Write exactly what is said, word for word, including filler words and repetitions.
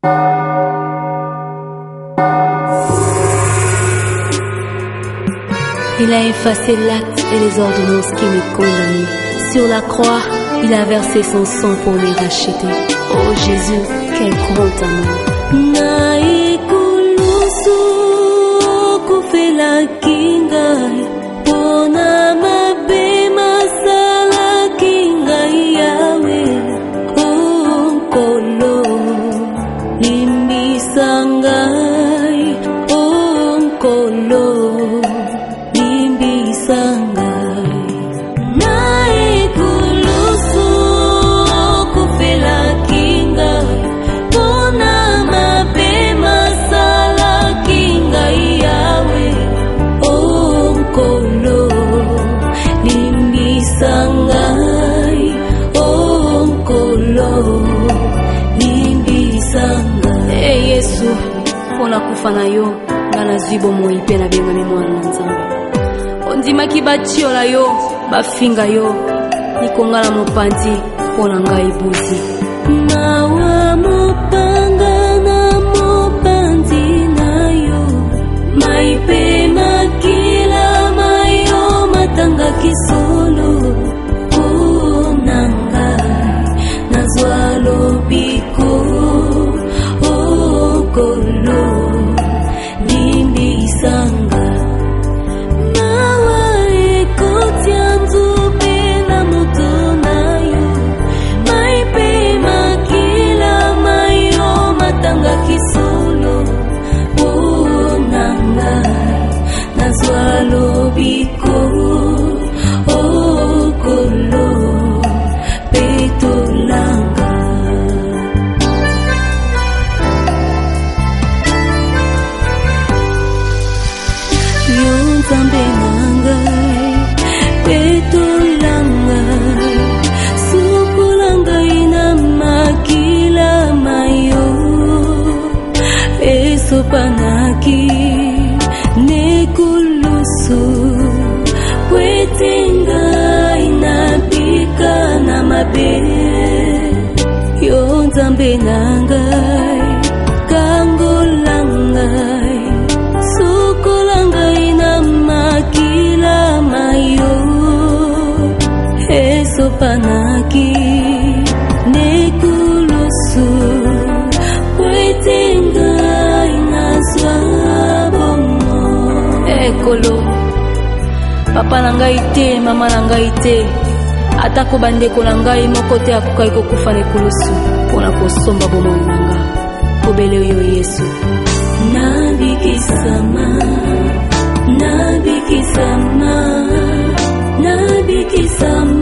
Il a effacé l'acte et les ordonnances qui me condamnaient. Sur la croix, il a versé son sang pour me racheter. Oh Jésus, quel grand amour. Naikulusu kufela kingai pona mabe masala kingai yawe onkolo limbisangai onkolo pona kufa na yo nga nazwi bomoi mpe nabengami mwana na Nzambe. Ondimaki batiola yo bafinga yo nikongala mopanzi mpona ngai buzi. Mawa mopanga na mopanzi na yo maipe makila mayo matanga kisolo onanga nazwa lobiko okolo limbisanga mawa ekotia nzube na moto na yo maipe makila mayo matanga kisolo onanga nazwa lobiko okolo petolanga. Nzambe nangai petolangai sukulangai na makila mayo esopanaki nekulusu kwetengai na pika na mabe yo Nzambe nangai kangolangai sukulangai na makila mayo esopanaki nekulusu kwetengai nazwa bomo ekolo papa na ngai te mama na ngai te atako bandeko na ngai moko te akokai kokufa nekulusu mpona kosomba bomoi na nga kobele yo Yesu. Nabikisama Nabikisama Nabikisama